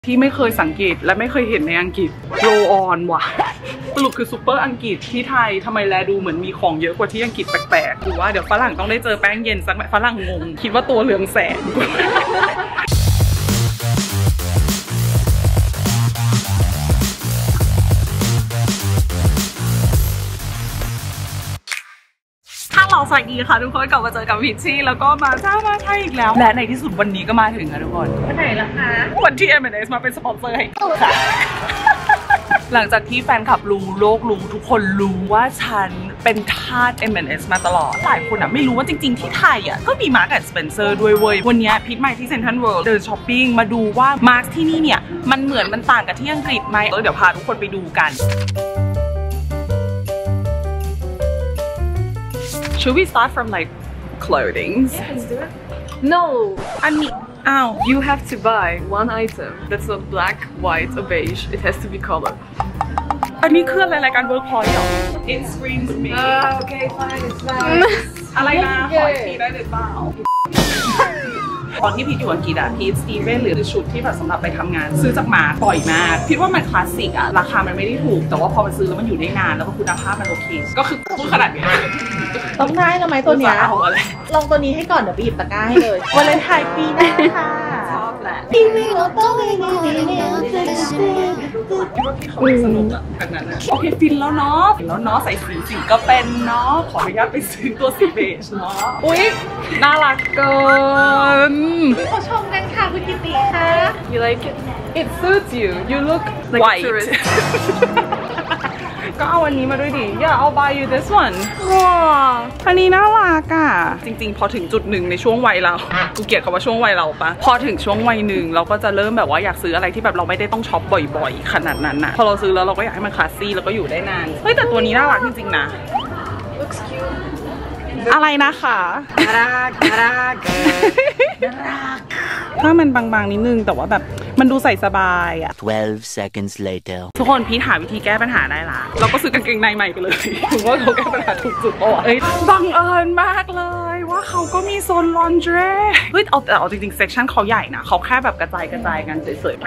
ที่ไม่เคยสังเกตและไม่เคยเห็นในอังกฤษโรออนว่ะสรุปคือซูเปอร์อังกฤษที่ไทยทำไมแลดูเหมือนมีของเยอะกว่าที่อังกฤษแปลกๆหรือว่าเดี๋ยวฝรั่งต้องได้เจอแป้งเย็นสักฝรั่งงงคิดว่าตัวเหลืองแสงสวัสดีค่ะทุกคนกลับมาเจอกับพิชชี่แล้วก็มาเจ้ามาไทยอีกแล้วและในที่สุดวันนี้ก็มาถึงค่ะทุกคนวันไหนล่ะคะวันที่ M&S มาเป็นสปอนเซอร์ให้ค่ะหลังจากที่แฟนคลับรู้โลกรู้ทุกคนรู้ว่าฉันเป็นทาส M&S มาตลอดหลายคนไม่รู้ว่าจริงๆที่ไทยก็มีมาร์คแอนด์สเปนเซอร์ด้วยเว้ยวันนี้พิชมาที่เซ็นทรัลเวิลด์เดินช้อปปิ้งมาดูว่ามาร์คที่นี่เนี่ยมันเหมือนมันต่างกับที่อังกฤษไหมเดี๋ยวพาทุกคนไปดูกันShould we start from like clothing? Yeah, let's do it. No, I mean, you have to buy one item that's not black, white, or beige. It has to be color. อันนี้คืออะไรรายการ Workpoint เหรอ It screams me. Okay, fine, it's nice. อะไรนะขออีกทีได้หรือเปล่าตอนที่พีทอยู่อังกฤษพีทสตีเวนหรือชุดที่แบบสำหรับไปทำงานซื้อจากมาบ่อยมากพีทว่ามันคลาสสิกราคามันไม่ได้ถูกแต่ว่าพอมันซื้อแล้วมันอยู่ได้นานแล้วก็คุณภาพมันโอเคก็คือพูดขนาดนี้ต้องได้แล้วไหมตัวเนี้ยลองตัวนี้ให้ก่อนเดี๋ยวไปหยิบตะกร้าให้เลยวันเลนไทน์ปีหน้าค่ะชอบแหละคิดว่าพี่เขาสนุกแบบนั้นโอเคฟินแล้วเนาะใส่สีก็เป็นเนาะขออนุญาตไปซื้อตัวสีเบจเนาะอุ๊ยน่ารักเกินขอชมกันค่ะคุณกิติค่ะ You like it? It suits you. You look like white. a tourist. ก็เอาอันนี้มาด้วยดิ Yeah, I'll buy you this one. ว้าวอันนี้น่ารักจริงๆพอถึงจุดหนึ่งในช่วงวัยเรากูเกลียดคำว่าช่วงวัยเราปะพอถึงช่วงวัยหนึ่งเราก็จะเริ่มแบบว่าอยากซื้ออะไรที่แบบเราไม่ได้ต้องช็อปบ่อยๆขนาดนั้นพอเราซื้อแล้วเราก็อยากให้มันคลาสซี่แล้วก็อยู่ได้นานเฮ้ยแต่ตัวนี้น่ารักจริงๆนะ Looks cute. อะไรนะคะน่ารักถ้ามันบางๆนิดนึงแต่ว่าแบบมันดูใส่สบาย 12 seconds later ทุกคนพีทหาวิธีแก้ปัญหาได้ละเราก็ซื้อกางเกงในใหม่ไปเลยถือว่าเขาแก้ปัญหาถูกจุดโอ้ยบังเอิญมากเลยว่าเขาก็มีโซนลอนเดรเฮ้ยเอาจริงๆเซกชันเขาใหญ่นะเขาแค่แบบกระจายกันเฉยๆ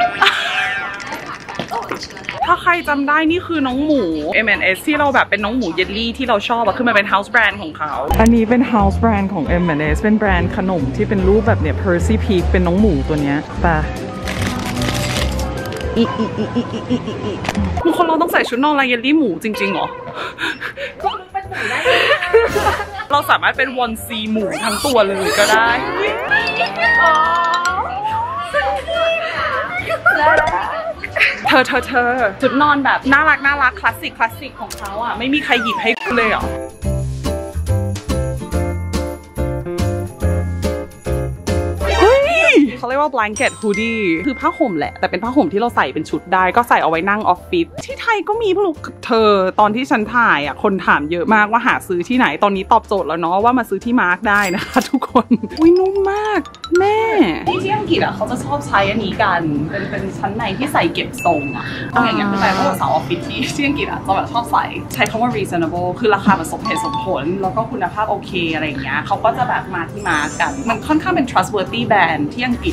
ถ้าใครจำได้นี่คือน้องหมู M&S ที่เราแบบเป็นน้องหมูเยลลี่ที่เราชอบคือมันเป็น house brand ของเขาอันนี้เป็น house brand ของ M&S เป็นแบรนด์ขนมที่เป็นรูปแบบเนี่ย Percy Pig เป็นน้องหมูตัวเนี้ยป่ะบางคนเราต้องใส่ชุดนอนลายเยลลี่หมูจริงๆเหรอเราสามารถเป็นวอนซีหมูทั้งตัวเลยก็ได้เธอจุดนอนแบบน่ารักคลาสสิกของเขาไม่มีใครหยิบให้กูเลยเหรอเขาเรียกว่า blanket hoodie คือผ้าห่มแหละแต่เป็นผ้าห่มที่เราใส่เป็นชุดได้ก็ใส่เอาไว้นั่งออฟฟิศที่ไทยก็มีพวกเธอตอนที่ฉันถ่ายคนถามเยอะมากว่าหาซื้อที่ไหนตอนนี้ตอบโจทย์แล้วเนาะว่ามาซื้อที่มาร์คได้นะคะทุกคนอุ้ยนุ่มมากแม่ที่อังกฤษเขาจะชอบใช้อันนี้กันเป็นชั้นในที่ใส่เก็บทรงอย่างเงี้ยคือแต่พวกสาวออฟฟิศที่อังกฤษจะแบบชอบใช้คำว่า reasonable คือราคามันสมเหตุสมผลแล้วก็คุณภาพโอเคอะไรอย่างเงี้ยเขาก็จะแบบมาที่มาร์คกันมันค่อนข้างเป็น trustworthy brand ที่อังกฤษ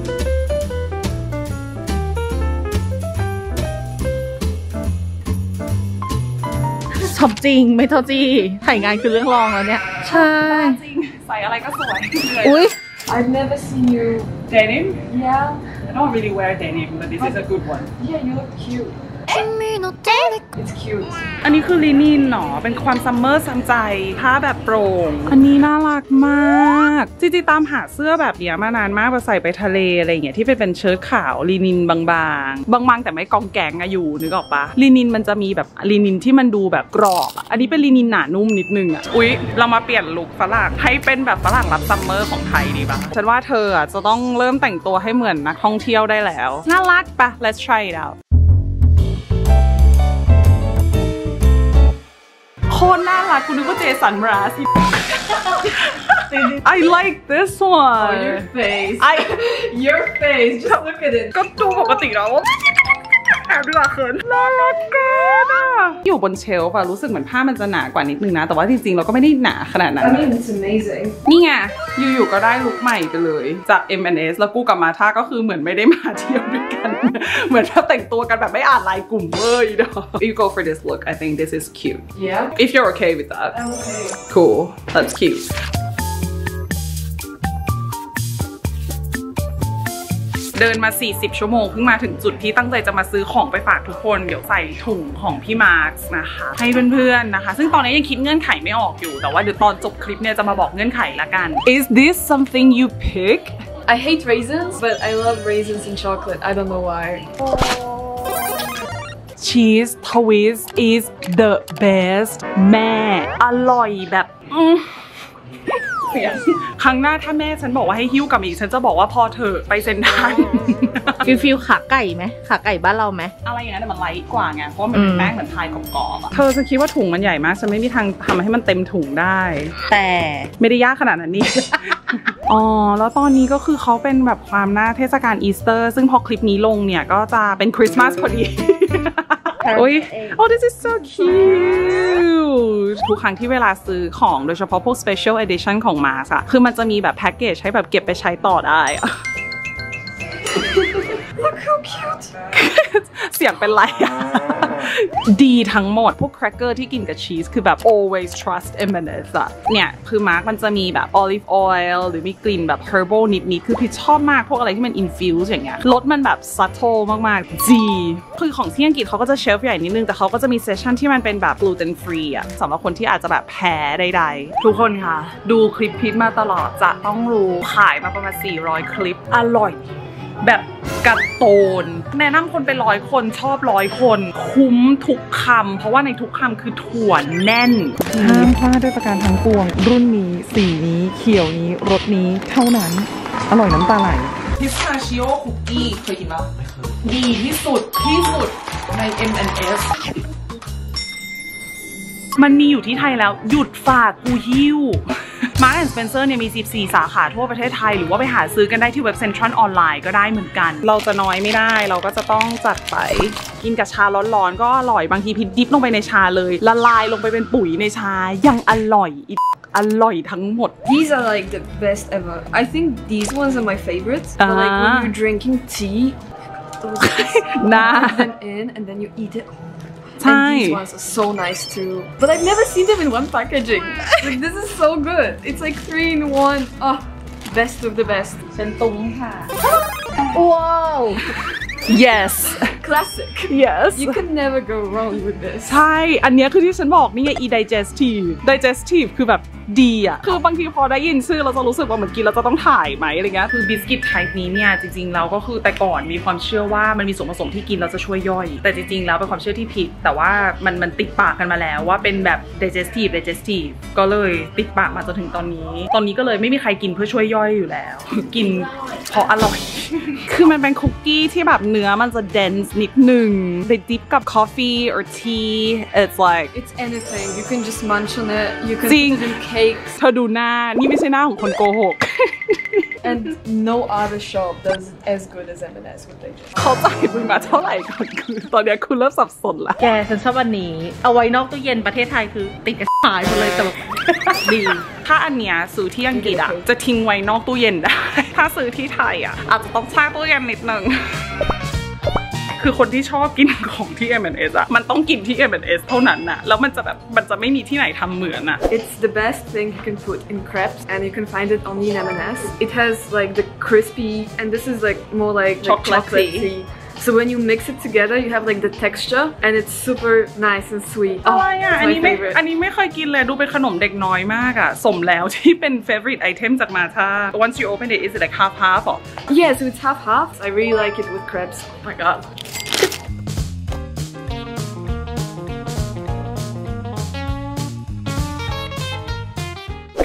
ชอบจริงไม่เท่าจี้ถ่ายงานคือเรื่องรองแล้วเนี่ยใช่จริงใส่อะไรก็สวยอุ๊ย I've never seen you. Denim? Yeah. I don't really wear denim, but this is a good one. Yeah, you look cute. It's cute. อันนี้คือลินินเนาะเป็นความซัมเมอร์ซ้ำใจผ้าแบบโปร่งอันนี้น่ารักมากจริงๆตามหาเสื้อแบบนี้มานานมากใส่ไปทะเลอะไรอย่างเงี้ยที่เป็นเชิ้ตขาวลินินบางๆแต่ไม่กองแกงอยู่นึกออกปะลินินมันจะมีแบบลินินที่มันดูแบบกรอบอันนี้เป็นลินินหนานุ่มนิดนึงอุ๊ยเรามาเปลี่ยนลุคฝรั่งให้เป็นแบบฝรั่งรับซัมเมอร์ของไทยดีป่ะฉันว่าเธอจะต้องเริ่มแต่งตัวให้เหมือนนักท่องเที่ยวได้แล้วน่ารักปะ let's try it outโคตรน่ารักคุณนึกว่าเจสันมราส I like this one. Oh, your face. Your face. Just look at it. ก็ดูปกติแล้วแอบดีกว่าเขินน่ารักเกินอ่ะอยู่บนเชลฟ์อะรู้สึกเหมือนผ้ามันจะหนากว่านิดนึงนะแต่ว่าจริงๆเราก็ไม่ได้หนาขนาดนั้น I mean, it's amazing. นี่ไงอยู่ๆก็ได้ลุคใหม่ไปเลยจาก M&S แล้วกูกับมาท่าก็คือเหมือนไม่ได้มาเที่ยวด้วยกันเหมือนเราแต่งตัวกันแบบไม่อ่านไลน์กลุ่มเว้ยเนาะ You go for this look I think this is cute Yeah. If you're okay with that I'm okay. Cool That's cuteเดินมา40ชั่วโมงเพิ่งมาถึงจุดที่ตั้งใจจะมาซื้อของไปฝากทุกคนเดี๋ยวใส่ถุงของพี่มาร์คนะคะให้เพื่อนๆนะคะซึ่งตอนนี้ยังคิดเงื่อนไขไม่ออกอยู่แต่ว่าเดี๋ยวตอนจบคลิปเนี่ยจะมาบอกเงื่อนไขละกัน Is this something you pick I hate raisins, but I love raisins in chocolate. I don't know why. Cheese twist is the best แม่อร่อยแบบครั้งหน้าถ้าแม่ฉันบอกว่าให้หิ้วกลับอีกฉันจะบอกว่าพอเถอะไปเซ็นทรัลฟิลขาไก่ไหมขาไก่บ้านเราไหมอะไรอย่างนั้นแต่มันไลท์กว่าไงเพราะมันเป็นแป้งเหมือนพายกรอบๆเธอจะคิดว่าถุงมันใหญ่มากฉันไม่มีทางทำให้มันเต็มถุงได้แต่ไม่ได้ยากขนาดนั้นนี่ อ๋อแล้วตอนนี้ก็คือเขาเป็นแบบความหน้าเทศกาลอีสเตอร์ซึ่งพอคลิปนี้ลงเนี่ยก็จะเป็นคริสต์มาสพอดี โอ้ย oh this is so cute ทุกครั้งที่เวลาซื้อของโดยเฉพาะพวก special edition ของมาร์คอะคือมันจะมีแบบแพ็กเกจให้แบบเก็บไปใช้ต่อได้ Look how cute. เสียงเป็นไรอะดีทั้งหมดพวกแครกเกอร์ที่กินกับชีสคือแบบ always trust M&S อะเนี่ยคือมาร์คมันจะมีแบบ olive oil หรือมีกลิ่นแบบ herbal นิดๆคือพี่ชอบมากพวกอะไรที่มัน infuse อย่างเงี้ยรสมันแบบ subtle มากๆดีคือของที่อังกฤษเขาก็จะเชลฟ์ใหญ่นิดนึงแต่เขาก็จะมีเซสชั่นที่มันเป็นแบบ gluten free อะสำหรับคนที่อาจจะแบบแพ้ใดๆทุกคนค่ะดูคลิปพีทมาตลอดจะต้องรู้ขายมาประมาณ400คลิปอร่อยแบบกระโตนแนะนำคนไป100คนชอบ100คนคุ้มทุกคำเพราะว่าในทุกคำคือถั่วแน่นห้ามพลาดด้วยประการทั้งปวงรุ่นนี้สีนี้เขียวนี้รสนี้เท่านั้นอร่อยน้ำตาไหลพิสตาชิโอคุกกี้เคยกินปะดีที่สุดใน M&S มันมีอยู่ที่ไทยแล้วหยุดฝากกูหิ้วMarks & Spencer เนี่ยมี14สาขาทั่วประเทศไทยหรือว่าไปหาซื้อกันได้ที่เว็บเซ็นทรัลออนไลน์ก็ได้เหมือนกันเราจะน้อยไม่ได้เราก็จะต้องจัดไปกินกับชาร้อนๆก็อร่อยบางทีพิดดิบลงไปในชาเลยละลายลงไปเป็นปุ๋ยในชายังอร่อยอร่อยทั้งหมด These are like the best ever. I think these ones are my favorites. But like when you're drinking tea, nah. them in and then you eat it. And these ones are so nice too. But I've never seen them in one packaging. Like this is so good. It's like 3 in 1. Oh, best of the best. เป็นตุ้งค่ะว้าว yes Classic. yes You can never go wrong with this. ใช่อันนี้คือที่ฉันบอกนี่ไง digestive คือแบบดีอ่ะคือบางทีพอได้ยินชื่อเราจะรู้สึกว่าเหมือนกินเราจะต้องถ่ายไหมอะไรเงี้ยคือบิสกิตไทป์นี้เนี่ยจริงๆเราก็คือแต่ก่อนมีความเชื่อว่ามันมีส่วนผสมที่กินเราจะช่วยย่อยแต่จริงๆแล้วเป็นความเชื่อที่ผิดแต่ว่ามันติดปากกันมาแล้วว่าเป็นแบบ digestive ก็เลยติดปากมาจนถึงตอนนี้ก็เลยไม่มีใครกินเพื่อช่วยย่อยอยู่แล้วกินเพราะอร่อย คือมันเป็นคุกกี้ที่แบบเนื้อมันจะ dense นิดนึงไปดิปกับ coffee or tea it's like it's anything you can just munch on it you can จริง put it in cakes เธอดูหน้านี่ไม่ใช่หน้าของคนโกหก and no other shop does as good as M&S what they do เขาจ่ายมึงมาเท่าไหร่ก่อนคือตอนนี้คุณเริ่มสับสนละแกฉันชอบอันนี้เอาไว้นอกตู้เย็นประเทศไทยคือติดกับหายหมดเลยแต่ดีถ้าอันเนี้ยซื้อที่อังกฤษอะจะทิ้งไว้นอกตู้เย็นได้ถ้าซื้อที่ไทยอะอาจจะต้องแช่ตู้เย็นนิดนึงคือคนที่ชอบกินของที่ M&S อะมันต้องกินที่ M&S เท่านั้นน่ะแล้วมันจะไม่มีที่ไหนทำเหมือนอะ It's the best thing you can put in crepes and you can find it only in M&S. It has like the crispy and this is like more like chocolatey. So when you mix it together, you have like the texture and it's super nice and sweet. อะไรอ่ะ it's อัน my นี้ favorite. ไม่เคยกินเลยดูเป็นขนมเด็กน้อยมากอ่ะสมแล้วที่เป็น favorite item จากมาท่า Once you open it is it like half or Yeah, so it's half. I really like it with crepes. Oh my god.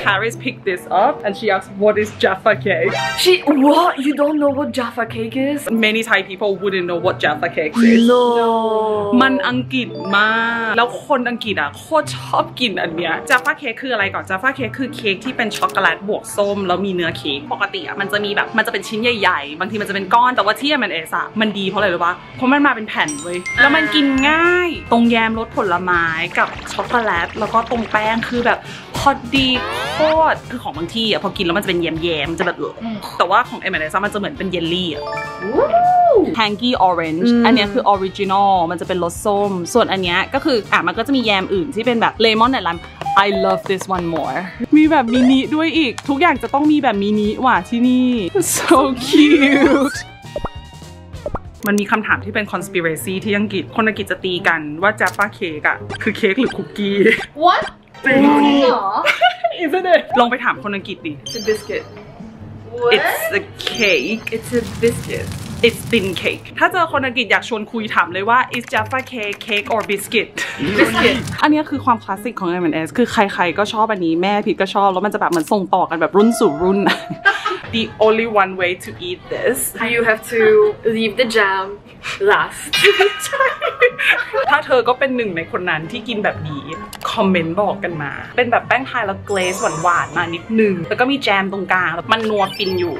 Paris picked this up and she asked what is Jaffa cake. What? You don't know what Jaffa cake is? Many Thai people wouldn't know what Jaffa cake is. No. มันอังกฤษมากแล้วคนอังกฤษอ่ะโคตรชอบกินอันเนี้ย Jaffa cake คืออะไรก่อน Jaffa cake คือเค้กที่เป็นช็อกโกแลตบวกส้มแล้วมีเนื้อเค้กปกติอ่ะมันจะมีแบบมันจะเป็นชิ้นใหญ่ๆบางทีมันจะเป็นก้อนแต่ว่าที่มันมันดีเพราะอะไรรู้ปะเพราะมันมาเป็นแผ่นเว้ยแล้วมันกินง่ายตรงแยมรสผลไม้กับช็อกโกแลตแล้วก็ตรงแป้งคือแบบพอดีโคตรคือของบางที่อ่ะพอกินแล้วมันจะเป็นแยมๆจะแบบแต่ว่าของM&Sมันจะเหมือนเป็นเยลลี่อ่ะ Tangy Orange อันนี้คือ Original มันจะเป็นรสส้มส่วนอันนี้ก็คือมันก็จะมีแยมอื่นที่เป็นแบบเลมอนและไลม์ I love this one more มีแบบมินิด้วยอีกทุกอย่างจะต้องมีแบบมินิว่ะที่นี่ so cute มันมีคำถามที่เป็น conspiracy ที่อังกฤษคนอังกฤษจะตีกันว่า Jaffa cake อ่ะคือเค้กหรือคุกกี้ What จริงเหรอ Isn't it ลองไปถามคนอังกฤษดิ It's a biscuit. What? It's a cake. It's a biscuit. It's thin cake. ถ้าเจอคนอังกฤษอยากชวนคุยถามเลยว่า is Jaffa cake or biscuit? Biscuit. อันนี้คือความคลาสสิกของ M&S คือใครๆก็ชอบอันนี้แม่พิดก็ชอบแล้วมันจะแบบเหมือนส่งต่อกันแบบรุ่นสู่รุ่น The only one way to eat this You have to leave the jam last. ถ้าเธอก็เป็นหนึ่งในคนนั้นที่กินแบบนี้คอมเมนต์บอกกันมาเป็นแบบแป้งพายแล้วเกรซหวานๆมานิดนึงแล้วก็มีแจมตรงกลางมันนัวฟินอยู่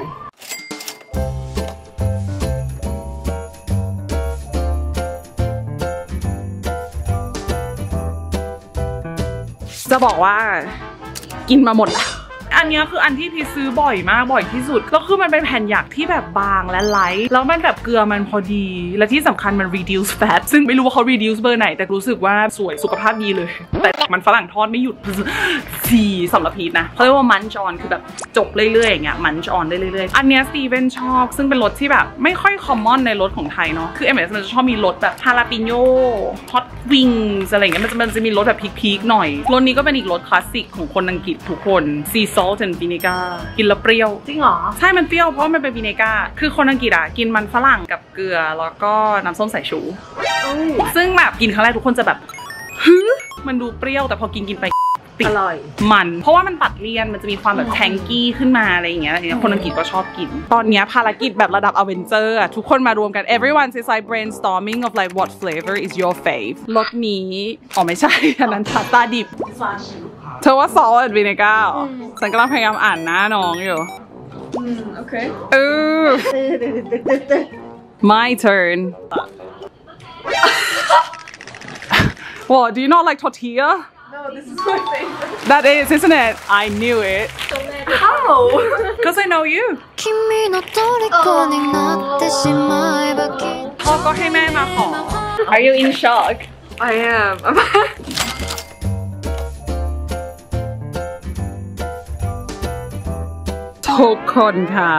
จะบอกว่ากินมาหมดแล้วอันนี้คืออันที่พี่ซื้อบ่อยมากบ่อยที่สุดแล้วคือมันเป็นแผ่นหยักที่แบบบางและไลท์แล้วมันแบบเกลือมันพอดีและที่สำคัญมัน reduce fat ซึ่งไม่รู้ว่าเขา reduce เบอร์ไหนแต่รู้สึกว่าสวยสุขภาพดีเลยแต่มันฝรั่งทอดไม่หยุดสำหรับพีทนะเขาเรียกว่ามันจอนคือแบบจกเรื่อยๆอย่างเงี้ยมันจอนได้เรื่อยๆอันเนี้ยสตีเวนชอบซึ่งเป็นรสที่แบบไม่ค่อยคอมมอนในรสของไทยเนาะคือ M&S มันจะชอบมีรสแบบฮาลาปิโยฮอตวิงอะไรเงี้ยมันจะมีรสแบบพีคๆหน่อยรสนี้ก็เป็นอีกรสคลาสสิกของคนอังกฤษทุกคนซีซอลต์ วินิก้ากินแล้วเปรี้ยวจริงเหรอใช่มันเปรี้ยวเพราะมันเป็นวินิก้าคือคนอังกฤษอ่ะกินมันฝรั่งกับเกลือแล้วก็น้ำส้มสายชูซึ่งแบบกินครั้งแรกทุกคนจะแบบฮึมันดูเปรี้ยวแต่พอกินไปอร่อยมันเพราะว่ามันตัดเลี่ยนมันจะมีความแบบแทงกี้ขึ้นมาอะไรอย่างเงี้ยคนอังกฤษก็ชอบกินตอนนี้ภารกิจแบบระดับอเวนเจอร์ทุกคนมารวมกัน everyone is like brainstorming of like what flavor is your fave รสนี้ไม่ใช่อันนั้นพาสต้าดิบเธอว่าซอสวินิก้าฉันกำลังพยายามอ่านหน้าน้องอยู่โอเค my turn What do you not like tortilla No, this is my favorite. That is, isn't it? I knew it. How? Because I know you. พ่อก็ให้แม่มาขอ Are you in shock? I am. ทุกคนค่ะ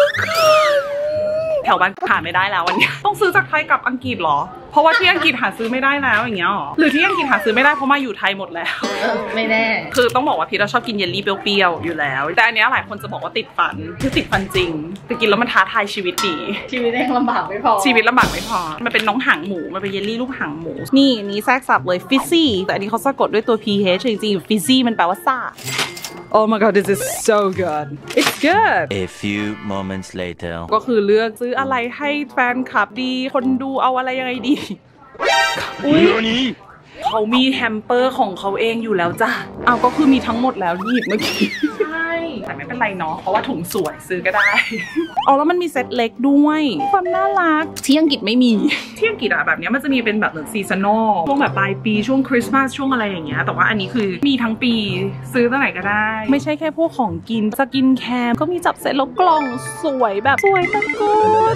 แถวบ้านหาไม่ได้แล้ววันนี้ต้องซื้อจากไทยกับอังกฤษหรอเพราะว่าที่อังกฤษหาซื้อไม่ได้แล้วอย่างเงี้ยหรอหรือที่อังกฤษหาซื้อไม่ได้เพราะมาอยู่ไทยหมดแล้วไม่แน่คือต้องบอกว่าพี่เราชอบกินเยลลี่เปรี้ยวๆอยู่แล้วแต่อันนี้หลายคนจะบอกว่าติดฟันคือติดฟันจริงแต่กินแล้วมันท้าทายชีวิตดีชีวิตลำบากไม่พอมันเป็นน้องหางหมูมันเป็นเยลลี่รูปหางหมูนี่แทรกศัพท์เลย fizzy แต่อันนี้เขาสะกดด้วยตัว ph จริงๆ fizzy มันแปลว่าซ่าOh my god, this is so good. It's good. A few moments later. ก็คือเลือกซื้ออะไรให้แฟนคลับดีคนดูเอาอะไรยังไงดีอุ๊ยเขามีแฮมเปอร์ของเขาเองอยู่แล้วจ้ะเอาก็คือมีทั้งหมดแล้วที่หยิบเมื่อกี้ใช่แต่ไม่เป็นไรเนาะเพราะว่าถุงสวยซื้อก็ได้แล้วมันมีเซตเล็กด้วยความน่ารักที่อังกฤษไม่มีที่อังกฤษอะแบบนี้มันจะมีเป็นแบบเหมือนซีซันนอลช่วงแบบปลายปีช่วงคริสต์มาสช่วงอะไรอย่างเงี้ยแต่ว่าอันนี้คือมีทั้งปีซื้อตั้งไหนก็ได้ไม่ใช่แค่พวกของกินสกินแคร์ก็มีจับเซตแล้วกล่องสวยแบบสวยตะโกน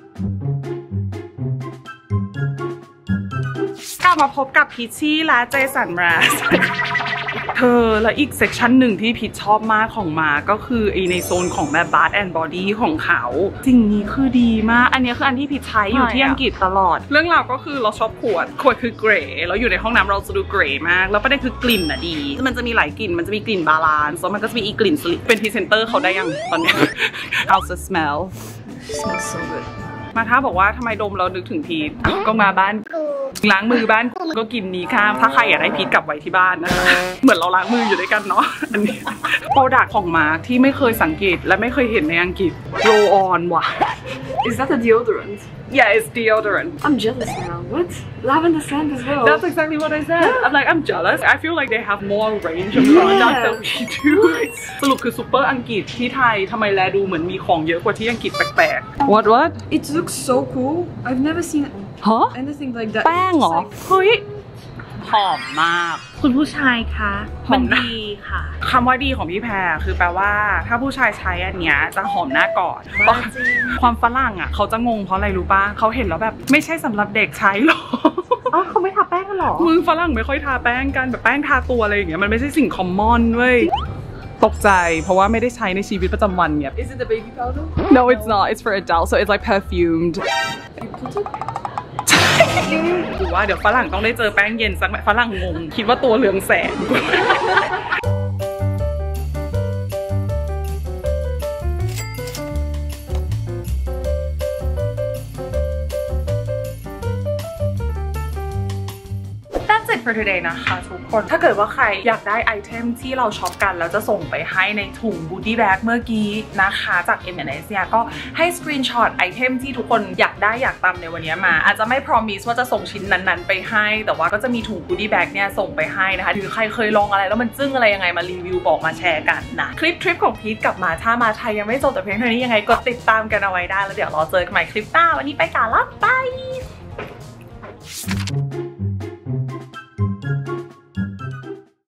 กลับมาพบกับพิชชี่และเจสัน ราสและอีกเซกชันหนึ่งที่พิชชอบมากของมาก็คือในโซนของแบบ Bath and Body ของเขาสิ่งนี้คือดีมากอันนี้คืออันที่พิชใช้อยู่ที่อังกฤษตลอดเรื่องราวก็คือเราชอบขวดคือเกรย์แล้วอยู่ในห้องน้ำเราจะดูเกรย์มากแล้วประเด็นคือกลิ่นอะดีมันจะมีหลายกลิ่นมันจะมีกลิ่นบาลานซ์แล้วมันก็จะมีอีกกลิ่นสลิปเป็นพรีเซนเตอร์เขาได้ยังตอนนี้ How's the smell? Smells so good มาท้าบอกว่าทำไมดมเรานึกถึงพีทก็มาบ้านล้างมือบ้านก็กินนี้ข้ามถ้าใครอยากได้พีทกลับไว้ที่บ้านนะคะเหมือนเราล้างมืออยู่ด้วยกันเนาะอันนี้โปรดักต์ของมาร์คที่ไม่เคยสังเกตและไม่เคยเห็นในอังกฤษ roll on ว่ะ Is that a deodorant? Yeah, it's deodorant. I'm jealous now. What? Lavender scent as well. That's exactly what I said. I'm like, I'm jealous. I feel like they have more range of products than we do. สรุปคือซูเปอร์อังกฤษที่ไทยทำไมแลดูเหมือนมีของเยอะกว่าที่อังกฤษแปลกๆ What? It looks so cool. I've never seen ฮะ anything like that. แป้งเหรอ เฮ้ย หอมมากคุณผู้ชายคะมันดีค่ะคำว่าดีของพี่แพรคือแปลว่าถ้าผู้ชายใช้อันเนี้ยจะหอมหน้าก่อนความฝรั่งอ่ะเขาจะงงเพราะอะไรรู้ป่ะเขาเห็นแล้วแบบไม่ใช่สำหรับเด็กใช้หรออ๋อเขาไม่ทาแป้งกันหรอมึงฝรั่งไม่ค่อยทาแป้งกันแบบแป้งทาตัวอะไรอย่างเงี้ยมันไม่ใช่สิ่งคอมมอนเว้ยตกใจเพราะว่าไม่ได้ใช้ในชีวิตประจำวันเนี่ย Is it the baby powder? No, it's not. It's for adults, so it's like perfumed. ดูว่าเดี๋ยวฝรั่งต้องได้เจอแป้งเย็นสักฝรั่งงงคิดว่าตัวเหลืองแสง That's it for today นะคะทุกคนถ้าเกิดว่าใครอยากได้ไอเทมที่เราช็อปกันแล้วจะส่งไปให้ในถุงบูตี้แบ็กเมื่อกี้นะคะจาก M&S เนี่ยก็ให้สกรีนช็อตไอเทมที่ทุกคนอยากได้อยากตามในวันนี้มาอาจจะไม่ promise ว่าจะส่งชิ้นนั้นๆไปให้แต่ว่าก็จะมีถุงบูตี้แบ็กเนี่ยส่งไปให้นะคะหรือใครเคยลองอะไรแล้วมันจึ้งอะไรยังไงมารีวิวบอกมาแชร์กันนะคลิปทริปของพีทกลับมาถ้ามาไทยยังไม่จบแต่เพียงเท่านี้ยังไงกดติดตามกันเอาไว้ได้แล้วเดี๋ยวรอเจอกันใหม่คลิปหน้าวันนี้ไปก่อนละบาย